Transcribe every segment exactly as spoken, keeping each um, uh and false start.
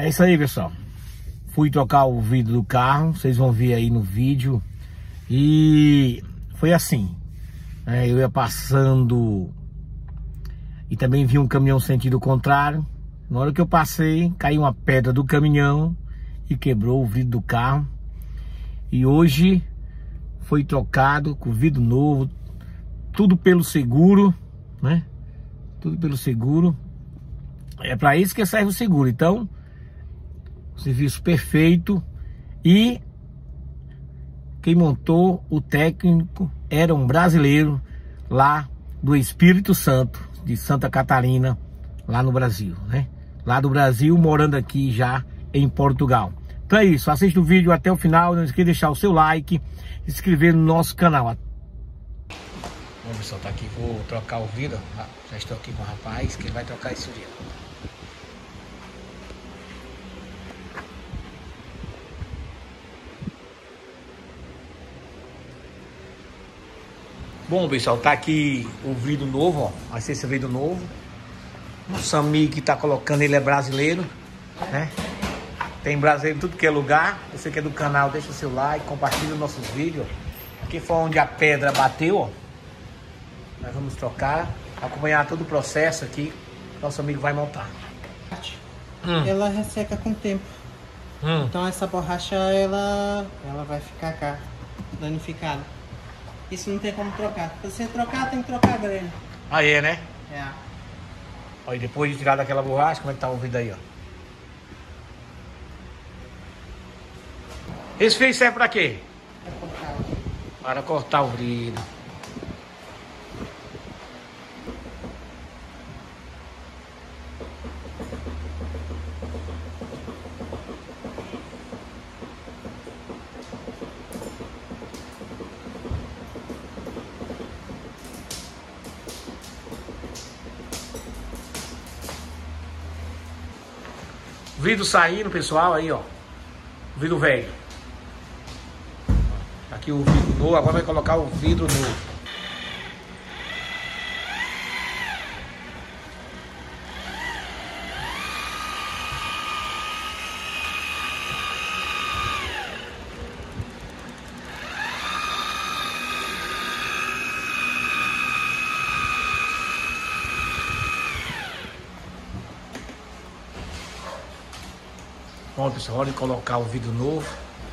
É isso aí, pessoal. Fui trocar o vidro do carro, vocês vão ver aí no vídeo. E foi assim, né? Eu ia passando e também vi um caminhão sentido contrário. Na hora que eu passei, caiu uma pedra do caminhão e quebrou o vidro do carro. E hoje foi trocado com vidro novo, tudo pelo seguro, né? Tudo pelo seguro. É para isso que serve o seguro. Então, serviço perfeito. E quem montou, o técnico, era um brasileiro lá do Espírito Santo, de Santa Catarina, lá no Brasil, né? Lá do Brasil, morando aqui já em Portugal. Então é isso, assista o vídeo até o final, não esqueça de deixar o seu like, se inscrever no nosso canal. Bom, pessoal, tá aqui, vou trocar o vidro. Já estou aqui com o rapaz que vai trocar esse vidro. Bom, pessoal, tá aqui o vidro novo, ó. Vai ser esse vidro novo. Nosso amigo que tá colocando, ele é brasileiro, né? Tem brasileiro em tudo que é lugar. Você que é do canal, deixa o seu like, compartilha os nossos vídeos. Aqui foi onde a pedra bateu, ó. Nós vamos trocar, acompanhar todo o processo aqui. Nosso amigo vai montar. Hum. Ela resseca com o tempo. Hum. Então essa borracha, ela, ela vai ficar cá, danificada. Isso não tem como trocar. Pra você trocar, tem que trocar a grelha. Aí é, né? É. Olha, depois de tirar daquela borracha, como é que tá o vidro aí, ó? Esse fio serve pra quê? Pra cortar. Para cortar o vidro. Vidro saindo, pessoal, aí, ó. Vidro velho. Aqui o vidro novo, agora vai colocar o vidro novo. Bom, pessoal, hora de colocar o vidro novo.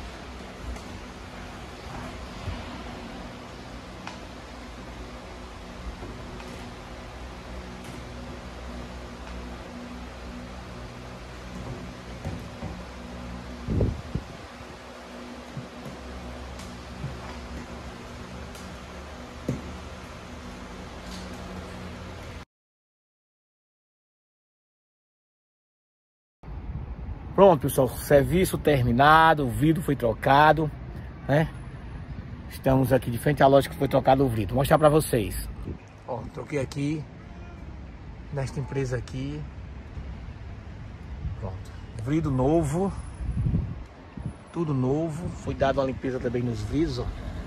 Pronto, pessoal, serviço terminado, o vidro foi trocado, né? Estamos aqui de frente à loja que foi trocado o vidro. Vou mostrar pra vocês. Ó, troquei aqui, nesta empresa aqui. Pronto, vidro novo, tudo novo. Foi dado uma limpeza também nos vidros, ó.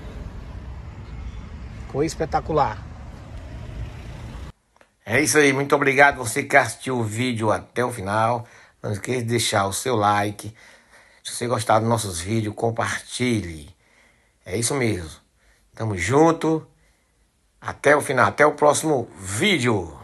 Ficou espetacular. É isso aí, muito obrigado você que assistiu o vídeo até o final. Não esqueça de deixar o seu like. Se você gostar dos nossos vídeos, compartilhe. É isso mesmo. Tamo junto. Até o final. Até o próximo vídeo.